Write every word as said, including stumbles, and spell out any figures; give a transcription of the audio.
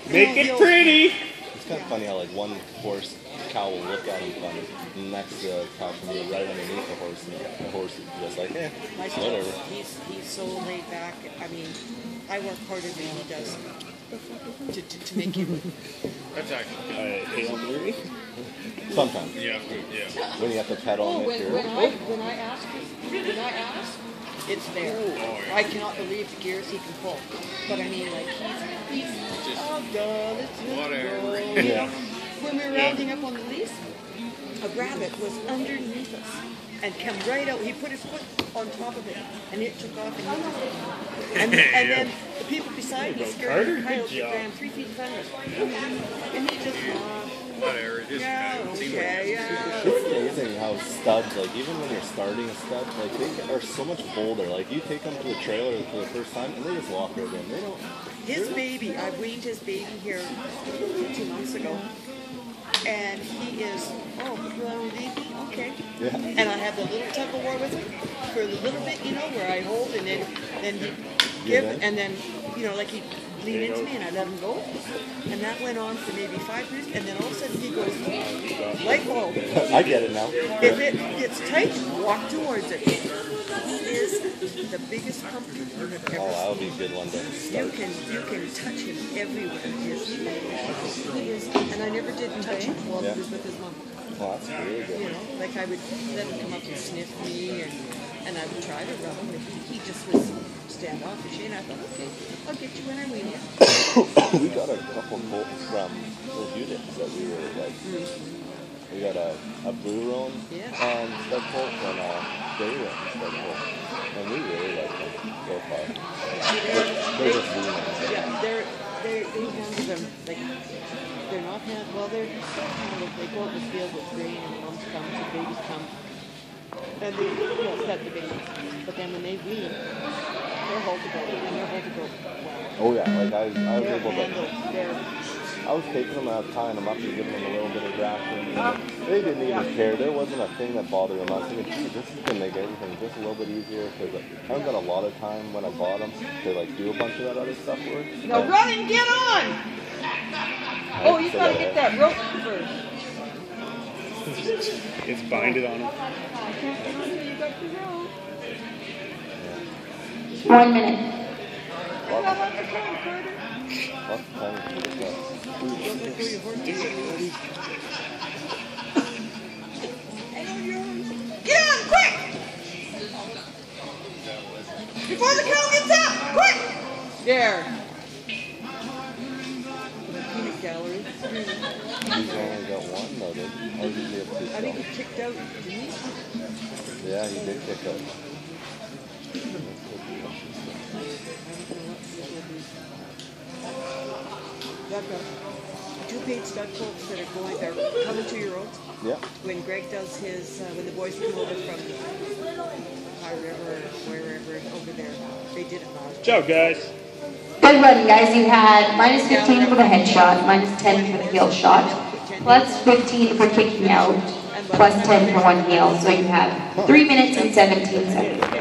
Make it pretty! It's kind of funny how like one horse cow will look at him funny, and the next uh, cow can be right underneath the horse, and the horse is just like, eh, My whatever. He's, he's so laid back. I mean, I work harder than he does to, to, to make you. That's actually Uh, hail Mary? Sometimes. yeah, yeah. When you have to pedal Oh, on when, it when too. I when I ask when I ask, it's there. Oh, yeah. I cannot believe the gears he can pull. But I mean, like he's he's oh god, it's just Whatever. go. Yeah. You know, when we were rounding up on the lease, a rabbit was underneath us and came right out. He put his foot on top of it, and it took off and he was and, and then the people beside me scared Carter, the coyote good job. ran three feet in front of us, and he just uh, Whatever. It just yeah, kind of seems okay, like yeah. It's amazing how studs, like even when you're starting a stud, like they are so much bolder. Like you take them to a trailer for the first time, and they just walk right in. They don't. His baby, I weaned his baby here two months ago, and he is, oh, well, baby, okay. Yeah. And I have the little tug of war with him for a little bit, you know, where I hold and then then he give, Yeah. and then, you know, like he lean into me and I let him go. And that went on for maybe five minutes, and then all of a sudden he goes, light bulb. I get it now. If it gets tight, walk towards it. He is the biggest pumpkin you have ever Oh, that'll seen. be a good one to You start. can you can touch him everywhere. He is, he is, and I never did touch him while Yeah. he was with his mom. Oh, that's really You good. know, like I would let him come up and sniff me, and and I would try to rub him, but he, he just was standoffish. And I thought, okay, I'll get you when I wean you. We got a couple colts from the units that we really like. We got a, a blue roan Yeah. um, stud colt and a gray roan stud colt. And we really like them so far. They're, they're just blue roans. Yeah, they're they they handle them like they're not hand well they're handled. They go out in the field with grain and moms come and babies come, and they you know set the babies. But then when they wean, they're hold to go and they're hold to go well. Oh yeah, like I, I was They're able to. handled. They're I was taking them out, tying them up and giving them a little bit of ration. And they didn't even care. There wasn't a thing that bothered them. I was thinking, gee, this is going to make everything just a little bit easier because I haven't got a lot of time when I bought them to like do a bunch of that other stuff with. now And run and get on. I Oh, you still gotta gotta- get that rope first. It's binded on him. I can't get on till you got the rope. One minute. I got on the phone, Carter. Lots of time to get that. Don't let go of your horse. Hang on your horse. Get on, quick! Before the cow gets up, quick! There. The peanut gallery. He's only got one though, did he? Or did he have two? I think still? he kicked out, didn't he? Yeah, he did kick out. I've got two paid stud colts that are going, they're coming two year olds. Yeah. When Greg does his, uh, when the boys come over from High River or wherever over there, they did it last Ciao, guys. Good run, guys. You had minus fifteen for the headshot, minus ten for the heel shot, plus fifteen for kicking out, plus ten for one heel. So you have three minutes and seventeen seconds.